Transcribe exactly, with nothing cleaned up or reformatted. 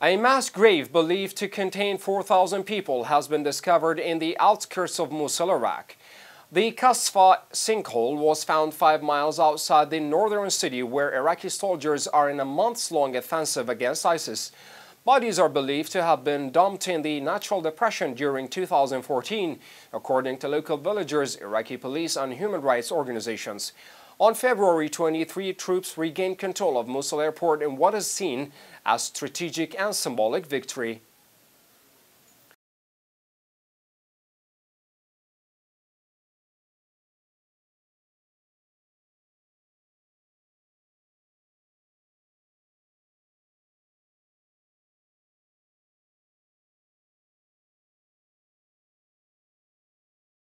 A mass grave believed to contain four thousand people has been discovered in the outskirts of Mosul, Iraq. The Khasfa sinkhole was found five miles outside the northern city where Iraqi soldiers are in a months-long offensive against ISIS. Bodies are believed to have been dumped in the natural depression during two thousand fourteen, according to local villagers, Iraqi police and human rights organizations. On February twenty-third, troops regained control of Mosul Airport in what is seen as strategic and symbolic victory.